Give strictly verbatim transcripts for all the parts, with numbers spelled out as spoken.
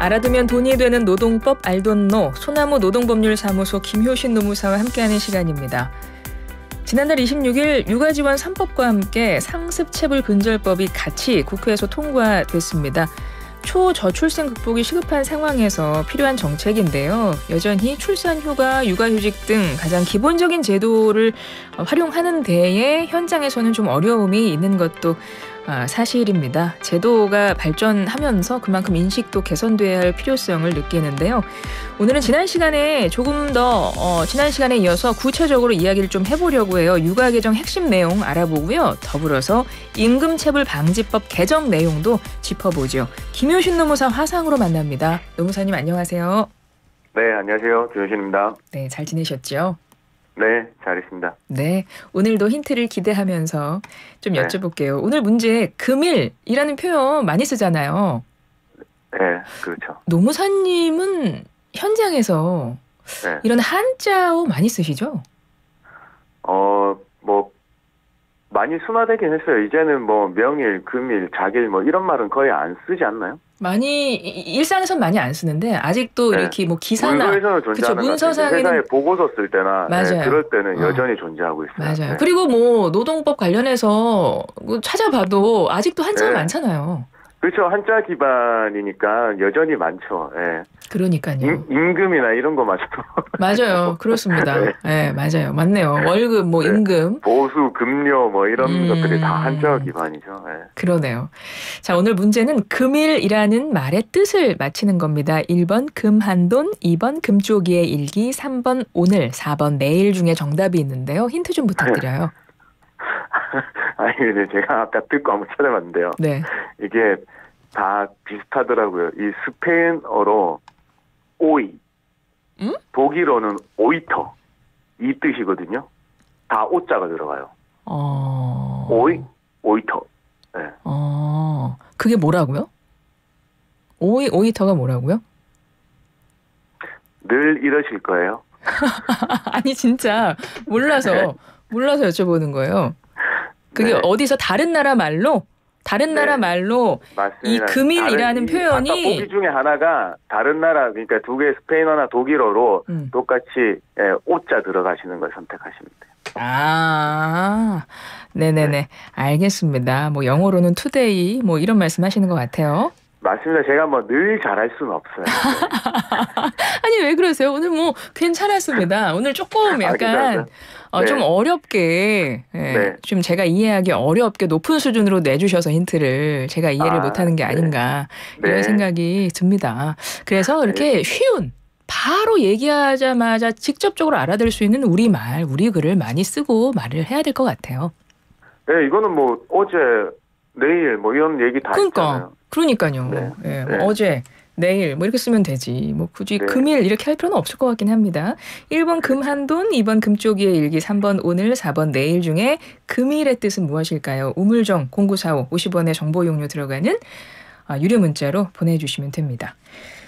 알아두면 돈이 되는 노동법 알돈노 소나무 노동법률사무소 김효신 노무사와 함께하는 시간입니다. 지난달 이십육일 육아지원 삼 법과 함께 상습체불근절법이 같이 국회에서 통과됐습니다. 초저출생 극복이 시급한 상황에서 필요한 정책인데요. 여전히 출산휴가, 육아휴직 등 가장 기본적인 제도를 활용하는 데에 현장에서는 좀 어려움이 있는 것도 사실입니다. 제도가 발전하면서 그만큼 인식도 개선돼야 할 필요성을 느끼는데요. 오늘은 지난 시간에 조금 더 어, 지난 시간에 이어서 구체적으로 이야기를 좀 해보려고 해요. 육아 개정 핵심 내용 알아보고요. 더불어서 임금체불 방지법 개정 내용도 짚어보죠. 김효신 노무사 화상으로 만납니다. 노무사님 안녕하세요. 네, 안녕하세요. 김효신입니다. 네, 잘 지내셨죠? 네, 잘했습니다. 네, 오늘도 힌트를 기대하면서 좀 네. 여쭤볼게요. 오늘 문제 금일이라는 표현 많이 쓰잖아요. 네, 그렇죠. 노무사님은 현장에서 네. 이런 한자어 많이 쓰시죠? 어, 뭐 많이 순화되긴 했어요. 이제는 뭐 명일, 금일, 자길 뭐 이런 말은 거의 안 쓰지 않나요? 많이 일상에선 많이 안 쓰는데 아직도 네. 이렇게 뭐 기사나 문서에서는 존재하는 것 같아요. 회사에 보고서 쓸 때나 맞아요. 네, 그럴 때는 어. 여전히 존재하고 있어요. 맞아요. 네. 그리고 뭐 노동법 관련해서 찾아봐도 아직도 한자가 네. 많잖아요. 그렇죠. 한자 기반이니까 여전히 많죠. 예. 그러니까요. 임, 임금이나 이런 거마저도. 맞아요. 그렇습니다. 네. 네, 맞아요. 맞네요. 월급, 뭐 네. 임금. 보수, 급료 뭐 이런 음... 것들이 다 한자 기반이죠. 예. 그러네요. 자, 오늘 문제는 금일이라는 말의 뜻을 맞히는 겁니다. 일 번 금한돈, 이 번 금쪽이의 일기, 삼 번 오늘, 사 번 내일 중에 정답이 있는데요. 힌트 좀 부탁드려요. 아니, 근데 제가 아까 듣고 한번 찾아봤는데요. 네. 이게 다 비슷하더라고요. 이 스페인어로 오이, 음? 독일어는 오이터 이 뜻이거든요. 다 오자가 들어가요. 어. 오이, 오이터. 네. 어. 그게 뭐라고요? 오이, 오이터가 뭐라고요? 늘 이러실 거예요. 아니, 진짜 몰라서, 네. 몰라서 여쭤보는 거예요. 그게 네. 어디서 다른 나라 말로? 다른 네. 나라 말로 맞습니다. 이 금일이라는 다른, 표현이 아까 보기 중에 하나가 다른 나라, 그러니까 두 개 스페인어나 독일어로 음. 똑같이 예, 오자 들어가시는 걸 선택하시면 돼요. 아, 네네네. 네. 알겠습니다. 뭐 영어로는 투데이 뭐 이런 말씀하시는 것 같아요. 맞습니다. 제가 뭐 늘 잘할 수는 없어요. 아니 왜 그러세요? 오늘 뭐 괜찮았습니다. 오늘 조금 약간 아, 어, 네. 좀 어렵게 예, 네. 좀 제가 이해하기 어렵게 높은 수준으로 내주셔서 힌트를 제가 이해를 아, 못하는 게 네. 아닌가 이런 네. 생각이 듭니다. 그래서 이렇게 알겠습니다. 쉬운 바로 얘기하자마자 직접적으로 알아들 수 있는 우리말, 우리 글을 많이 쓰고 말을 해야 될 것 같아요. 네, 이거는 뭐 어제, 내일 뭐 이런 얘기 다 그러니까, 있잖아요. 그러니까요. 네. 예, 뭐 네. 어제, 내일 뭐 이렇게 쓰면 되지. 뭐 굳이 네. 금일 이렇게 할 필요는 없을 것 같긴 합니다. 일 번 금한돈, 이 번 금쪽이의 일기, 삼 번 오늘, 사 번 내일 중에 금일의 뜻은 무엇일까요? 우물정 공구사오 오십 원의 정보 용료 들어가는 아, 유료 문자로 보내주시면 됩니다.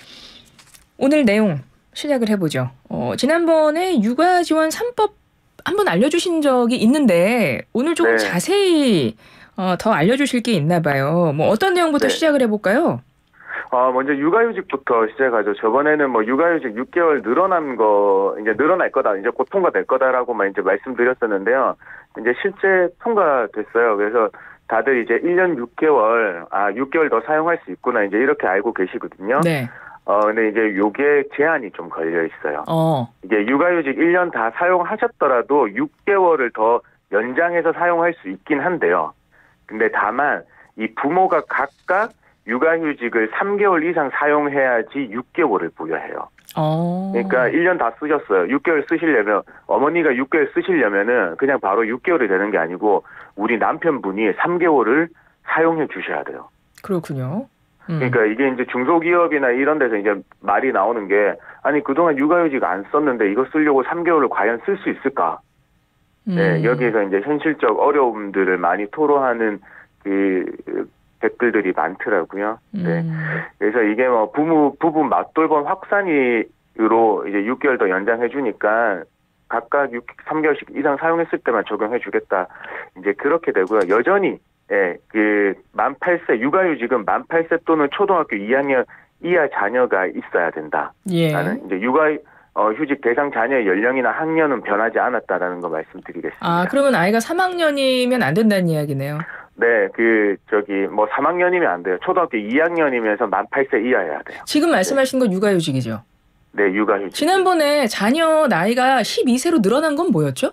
오늘 내용 시작을 해보죠. 어, 지난번에 육아지원 삼 법 한번 알려주신 적이 있는데 오늘 조금 네. 자세히 어, 더 알려주실 게 있나 봐요. 뭐 어떤 내용부터 네. 시작을 해볼까요? 어, 먼저 육아휴직부터 시작하죠. 저번에는 뭐 육아휴직 육 개월 늘어난 거, 이제 늘어날 거다, 이제 곧 통과될 거다라고만 이제 말씀드렸었는데요. 이제 실제 통과됐어요. 그래서 다들 이제 일 년 육 개월, 아, 육 개월 더 사용할 수 있구나, 이제 이렇게 알고 계시거든요. 네. 어, 근데 이제 요게 제한이 좀 걸려 있어요. 어. 이게 육아휴직 일 년 다 사용하셨더라도 육 개월을 더 연장해서 사용할 수 있긴 한데요. 근데 다만 이 부모가 각각 육아휴직을 삼 개월 이상 사용해야지 육 개월을 부여해요. 어. 그러니까 일 년 다 쓰셨어요. 육 개월 쓰시려면 어머니가 육 개월 쓰시려면은 그냥 바로 육 개월이 되는 게 아니고 우리 남편분이 삼 개월을 사용해 주셔야 돼요. 그렇군요. 음. 그러니까 이게 이제 중소기업이나 이런 데서 이제 말이 나오는 게 아니 그동안 육아휴직 안 썼는데 이거 쓰려고 삼 개월을 과연 쓸 수 있을까? 음. 네, 여기에서 이제 현실적 어려움들을 많이 토로하는 그 댓글들이 많더라고요. 네. 음. 그래서 이게 뭐 부부 부부 맞돌봄 확산이로 이제 육 개월 더 연장해 주니까 각각 삼 개월씩 이상 사용했을 때만 적용해 주겠다. 이제 그렇게 되고요. 여전히 예, 그 만 팔 세 육아휴직은 만 팔 세 또는 초등학교 이 학년 이하 자녀가 있어야 된다. 예. 라는 이제 육아 어, 휴직 대상 자녀의 연령이나 학년은 변하지 않았다라는 거 말씀드리겠습니다. 아, 그러면 아이가 삼 학년이면 안 된다는 이야기네요. 네, 그 저기 뭐 삼 학년이면 안 돼요. 초등학교 이 학년이면서 만 팔 세 이하여야 돼요. 지금 말씀하신 건 육아휴직이죠? 네, 육아휴직. 지난번에 자녀 나이가 십이 세로 늘어난 건 뭐였죠?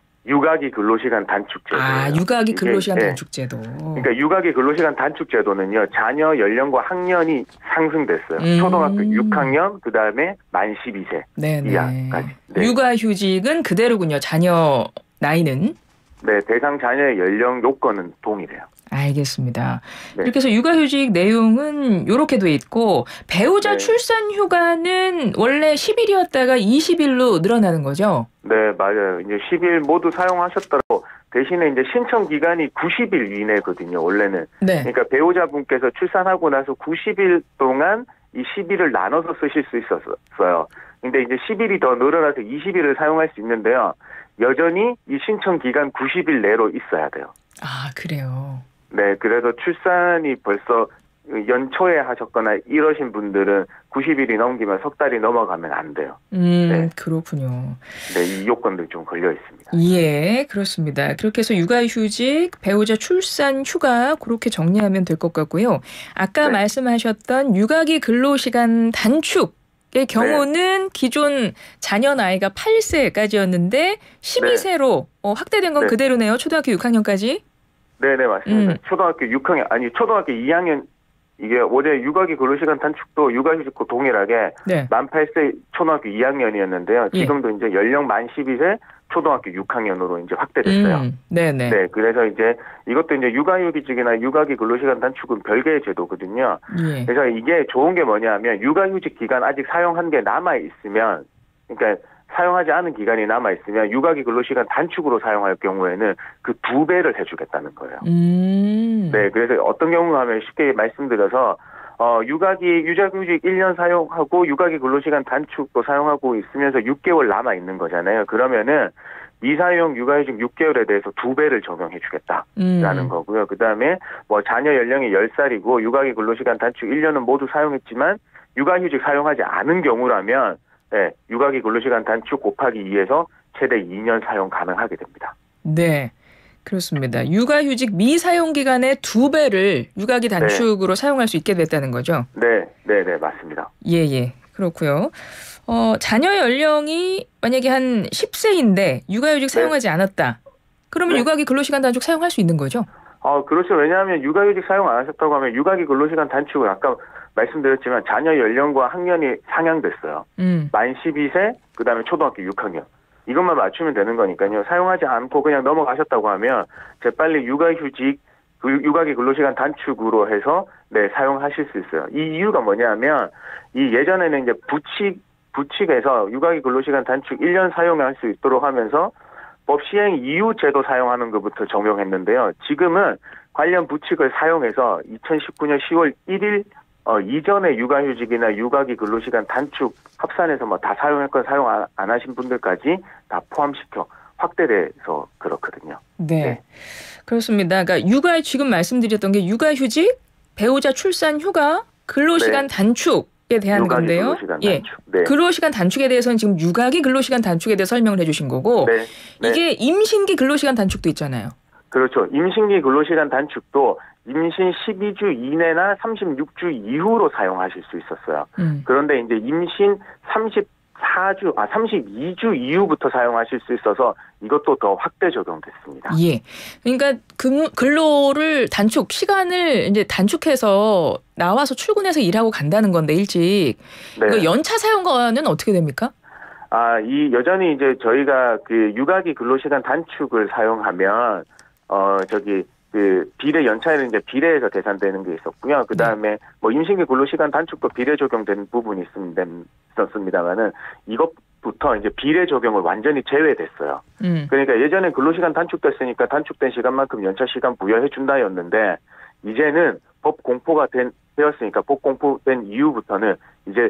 육아기 근로시간 단축제도. 아, 육아기 근로시간 네. 단축제도. 그러니까 육아기 근로시간 단축제도는요, 자녀 연령과 학년이 상승됐어요. 음. 초등학교 육 학년, 그 다음에 만 십이 세 네네. 이하까지. 네. 육아휴직은 그대로군요. 자녀 나이는. 네, 대상 자녀의 연령 요건은 동일해요. 알겠습니다. 네. 이렇게 해서 육아휴직 내용은 이렇게 돼 있고 배우자 네. 출산 휴가는 원래 십 일이었다가 이십 일로 늘어나는 거죠? 네, 맞아요. 이제 십 일 모두 사용하셨더라도 대신에 이제 신청 기간이 구십 일 이내거든요, 원래는. 네. 그러니까 배우자분께서 출산하고 나서 구십 일 동안 이 십 일을 나눠서 쓰실 수 있었어요. 근데 이제 십 일이 더 늘어나서 이십 일을 사용할 수 있는데요. 여전히 이 신청 기간 구십 일 내로 있어야 돼요. 아, 그래요. 네, 그래서 출산이 벌써 연초에 하셨거나 이러신 분들은 구십 일이 넘기면 석 달이 넘어가면 안 돼요. 음, 네. 그렇군요. 네, 이 요건들이 좀 걸려 있습니다. 예, 그렇습니다. 그렇게 해서 육아휴직, 배우자 출산 휴가 그렇게 정리하면 될 것 같고요. 아까 네. 말씀하셨던 육아기 근로시간 단축의 경우는 기존 자녀 나이가 팔 세까지였는데 십이 세로 어, 확대된 건 네. 그대로네요. 초등학교 육 학년까지. 네네, 맞습니다. 음. 초등학교 육 학년, 아니, 초등학교 이 학년, 이게 어제 육아기 근로시간 단축도 육아휴직과 동일하게 네. 만 팔 세 초등학교 이 학년이었는데요. 예. 지금도 이제 연령 만 십이 세 초등학교 육 학년으로 이제 확대됐어요. 음, 네네. 네, 그래서 이제 이것도 이제 육아휴직이나 육아기 근로시간 단축은 별개의 제도거든요. 예. 그래서 이게 좋은 게 뭐냐면 육아휴직 기간 아직 사용한 게 남아 있으면, 그러니까 사용하지 않은 기간이 남아 있으면 육아기 근로시간 단축으로 사용할 경우에는 그 두 배를 해주겠다는 거예요. 음. 네, 그래서 어떤 경우가 하면 쉽게 말씀드려서 어, 육아기 유자휴직 일 년 사용하고 육아기 근로시간 단축도 사용하고 있으면서 육 개월 남아 있는 거잖아요. 그러면은 미사용 육아휴직 육 개월에 대해서 두 배를 적용해 주겠다라는 음. 거고요. 그다음에 뭐 자녀 연령이 열 살이고 육아기 근로시간 단축 일 년은 모두 사용했지만 육아휴직 사용하지 않은 경우라면 네, 육아기 근로시간 단축 곱하기 이에서 최대 이 년 사용 가능하게 됩니다. 네. 그렇습니다. 육아휴직 미사용 기간의 두 배를 육아기 단축으로 네. 사용할 수 있게 됐다는 거죠? 네, 네, 네, 맞습니다. 예, 예. 그렇고요. 어, 자녀 연령이 만약에 한 십 세인데 육아휴직 사용하지 네. 않았다. 그러면 네. 육아기 근로시간 단축 사용할 수 있는 거죠? 어, 그렇죠. 왜냐하면 육아휴직 사용 안 하셨다고 하면 육아기 근로시간 단축은 아까 말씀드렸지만 자녀 연령과 학년이 상향됐어요. 음. 만 십이 세, 그 다음에 초등학교 육 학년. 이것만 맞추면 되는 거니까요. 사용하지 않고 그냥 넘어가셨다고 하면 재빨리 육아휴직, 육아기 근로시간 단축으로 해서 네 사용하실 수 있어요. 이 이유가 뭐냐면 이 예전에는 이제 부칙 부칙에서 육아기 근로시간 단축 일 년 사용할 수 있도록 하면서 법 시행 이후 제도 사용하는 것부터 적용했는데요. 지금은 관련 부칙을 사용해서 이천십구 년 시월 일 일 어, 이전에 육아휴직이나 육아기 근로시간 단축 합산해서 뭐 다 사용했건 사용 안, 안 하신 분들까지 다 포함시켜 확대돼서 그렇거든요. 네. 네. 그렇습니다. 그러니까 육아 지금 말씀드렸던 게 육아휴직, 배우자 출산 휴가, 근로시간 네. 단축에 대한 건데요. 근로시간 예. 단축. 네. 근로시간 단축에 대해서는 지금 육아기 근로시간 단축에 대해서 설명을 해주신 거고 네. 네. 이게 임신기 근로시간 단축도 있잖아요. 그렇죠. 임신기 근로시간 단축도 임신 십이 주 이내나 삼십육 주 이후로 사용하실 수 있었어요. 음. 그런데 이제 임신 삼십사 주, 아, 삼십이 주 이후부터 사용하실 수 있어서 이것도 더 확대 적용됐습니다. 예. 그러니까 근, 근로를 단축, 시간을 이제 단축해서 나와서 출근해서 일하고 간다는 건데, 일찍. 네. 이거 연차 사용과는 어떻게 됩니까? 아, 이 여전히 이제 저희가 그 육아기 근로시간 단축을 사용하면, 어, 저기, 그 비례 연차에는 이제 비례해서 계산되는 게 있었고요. 그 다음에 네. 뭐 임신기 근로시간 단축도 비례 적용된 부분이 있었습니다만은 이것부터 이제 비례 적용을 완전히 제외됐어요. 음. 그러니까 예전에 근로시간 단축됐으니까 단축된 시간만큼 연차 시간 부여해 준다였는데 이제는 법 공포가 된, 되었으니까 법 공포된 이후부터는 이제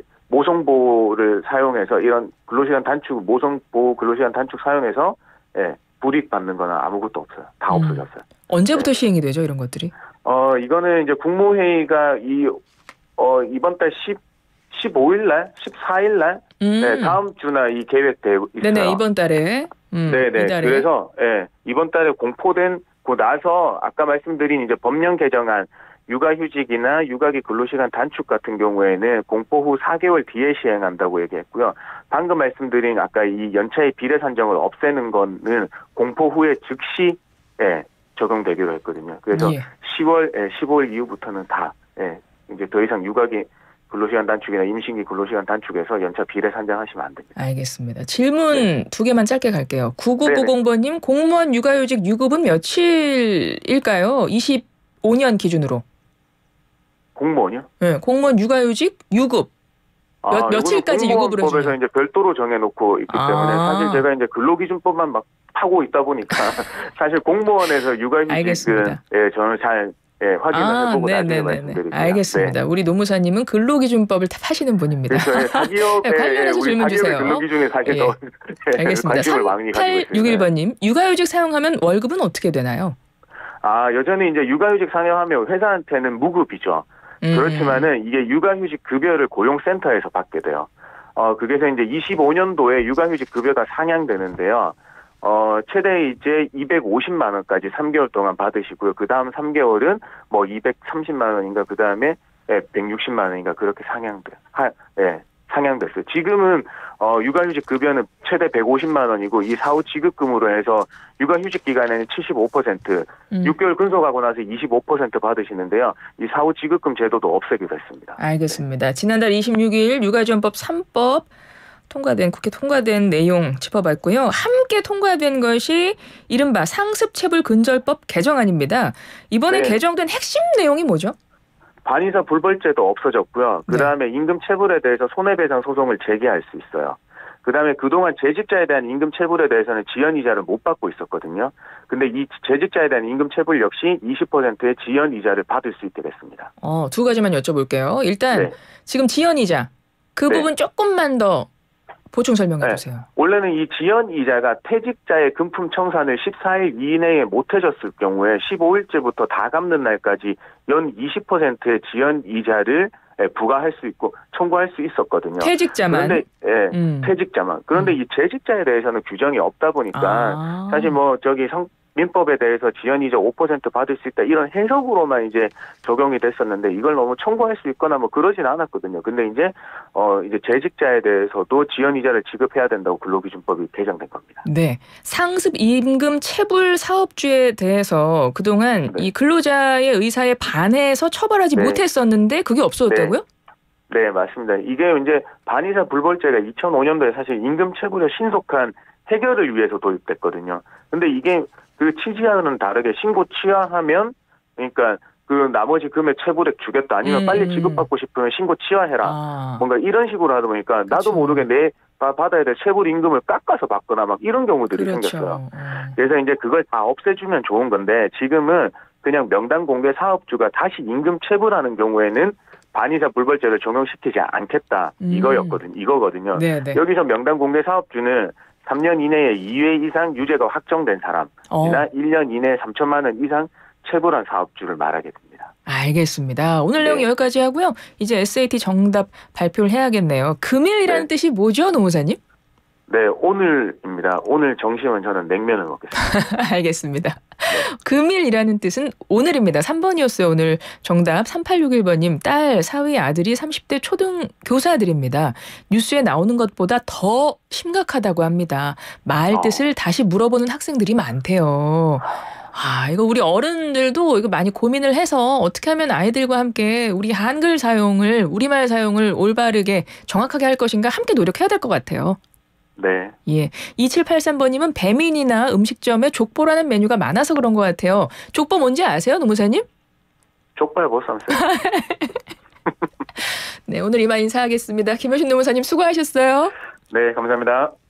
모성보를 사용해서 이런 근로시간 단축 모성보 근로시간 단축 사용해서 예. 불이익 받는 거나 아무것도 없어요. 다 음. 없어졌어요. 언제부터 네. 시행이 되죠, 이런 것들이? 어, 이거는 이제 국무회의가 이, 어, 이번 달 십오일 날, 십사일 날, 음. 네, 다음 주나 이 계획되고 있어요. 네네, 이번 달에. 음, 네네. 이달에. 그래서 예, 이번 달에 공포된 고 나서 아까 말씀드린 이제 법령 개정안 육아휴직이나 육아기 근로시간 단축 같은 경우에는 공포 후 사 개월 뒤에 시행한다고 얘기했고요. 방금 말씀드린 아까 이 연차의 비례 산정을 없애는 거는 공포 후에 즉시 예, 적용되기로 했거든요. 그래서 예. 시월, 예, 십오일 이후부터는 다 예, 이제 더 이상 육아기 근로시간 단축이나 임신기 근로시간 단축에서 연차 비례 산정하시면 안 됩니다. 알겠습니다. 질문 네. 두 개만 짧게 갈게요. 구구구공 번님 공무원 육아휴직 유급은 며칠일까요? 이십오 년 기준으로. 공무원이요? 네, 공무원 육아휴직 유급. 몇, 아, 며칠까지 유급으로 공무원법에서 해주냐? 이제 별도로 정해놓고 있기 아. 때문에 사실 제가 이제 근로기준법만 막 파고 있다 보니까 사실 공무원에서 육아휴직은 알겠습니다. 예, 저는 잘 예, 확인을 아, 해보고 나중에 네네네. 말씀드릴게요. 알겠습니다. 네. 우리 노무사님은 근로기준법을 다 파시는 분입니다. 그래서 예, 사기업에 네, 관련해서 우리 질문 사기업의 주세요. 근로기준에 사실 예. 더 알겠습니다. 관심을 많이 가지고 있습니다. 삼팔육일 번님 육아휴직 사용하면 월급은 어떻게 되나요? 아, 여전히 이제 육아휴직 상여하면 회사한테는 무급이죠. 음. 그렇지만은 이게 육아휴직 급여를 고용센터에서 받게 돼요. 어, 그래서 이제 이십오 년도에 육아휴직 급여가 상향되는데요. 어, 최대 이제 이백오십만 원까지 삼 개월 동안 받으시고요. 그 다음 삼 개월은 뭐 이백삼십만 원인가, 그 다음에 예, 백육십만 원인가 그렇게 상향돼, 하, 예, 상향됐어요. 지금은 어, 육아휴직 급여는 최대 백오십만 원이고 이 사후 지급금으로 해서 육아휴직 기간에는 칠십오 퍼센트, 음. 육 개월 근속하고 나서 이십오 퍼센트 받으시는데요. 이 사후 지급금 제도도 없애기로 했습니다. 알겠습니다. 지난달 이십육일 육아지원법 삼 법 통과된 국회 통과된 내용 짚어봤고요. 함께 통과된 것이 이른바 상습체불 근절법 개정안입니다. 이번에 네. 개정된 핵심 내용이 뭐죠? 반의사 불벌죄도 없어졌고요. 그 다음에 네. 임금 체불에 대해서 손해배상 소송을 제기할 수 있어요. 그 다음에 그동안 재직자에 대한 임금 체불에 대해서는 지연이자를 못 받고 있었거든요. 근데 이 재직자에 대한 임금 체불 역시 이십 퍼센트의 지연이자를 받을 수 있게 됐습니다. 어, 두 가지만 여쭤볼게요. 일단 네. 지금 지연이자 그 네. 부분 조금만 더 보충 설명해 주세요. 네. 원래는 이 지연이자가 퇴직자의 금품 청산을 십사일 이내에 못 해줬을 경우에 십오일째부터 다 갚는 날까지 연 이십 퍼센트의 지연이자를 부과할 수 있고 청구할 수 있었거든요. 퇴직자만? 그런데 예, 음. 퇴직자만. 그런데 음. 이 재직자에 대해서는 규정이 없다 보니까 아. 사실 뭐 저기 성 민법에 대해서 지연이자 오 퍼센트 받을 수 있다 이런 해석으로만 이제 적용이 됐었는데 이걸 너무 청구할 수 있거나 뭐 그러진 않았거든요. 근데 이제 어 이제 재직자에 대해서도 지연이자를 지급해야 된다고 근로기준법이 개정된 겁니다. 네, 상습 임금 체불 사업주에 대해서 그동안 네. 이 근로자의 의사에 반해서 처벌하지 네. 못했었는데 그게 없어졌다고요? 네. 네, 맞습니다. 이게 이제 반의사 불벌죄가 이천오 년도에 사실 임금 체불의 신속한 해결을 위해서 도입됐거든요. 근데 이게 그 취지와는 다르게 신고 취하하면 그러니까 그 나머지 금액 체불액 주겠다 아니면 음. 빨리 지급받고 싶으면 신고 취하해라. 아. 뭔가 이런 식으로 하다 보니까 그렇죠. 나도 모르게 내 받아야 될 체불 임금을 깎아서 받거나 막 이런 경우들이 그렇죠. 생겼어요. 음. 그래서 이제 그걸 다 없애주면 좋은 건데 지금은 그냥 명단 공개 사업주가 다시 임금 체불하는 경우에는 반의사 불벌죄를 적용시키지 않겠다 음. 이거였거든 이거거든요. 네네. 여기서 명단 공개 사업주는 삼 년 이내에 이 회 이상 유죄가 확정된 사람이나 어. 일 년 이내에 삼천만 원 이상 체불한 사업주를 말하게 됩니다. 알겠습니다. 오늘 내용 네. 여기까지 하고요. 이제 에스에이티 정답 발표를 해야겠네요. 금일이라는 네. 뜻이 뭐죠, 노무사님? 네, 오늘입니다. 오늘 점심은 저는 냉면을 먹겠습니다. 알겠습니다. 네. 금일이라는 뜻은 오늘입니다. 삼 번이었어요. 오늘 정답 삼팔육일 번님 딸, 사위, 아들이 삼십 대 초등 교사들입니다. 뉴스에 나오는 것보다 더 심각하다고 합니다. 말 뜻을 어. 다시 물어보는 학생들이 많대요. 아, 이거 우리 어른들도 이거 많이 고민을 해서 어떻게 하면 아이들과 함께 우리 한글 사용을, 우리말 사용을 올바르게 정확하게 할 것인가 함께 노력해야 될 것 같아요. 네. 예. 이칠팔삼 번님은 배민이나 음식점에 족보라는 메뉴가 많아서 그런 것 같아요. 족보 뭔지 아세요, 노무사님? 족발 못 삼세요. 네, 오늘 이만 인사하겠습니다. 김효신 노무사님 수고하셨어요. 네, 감사합니다.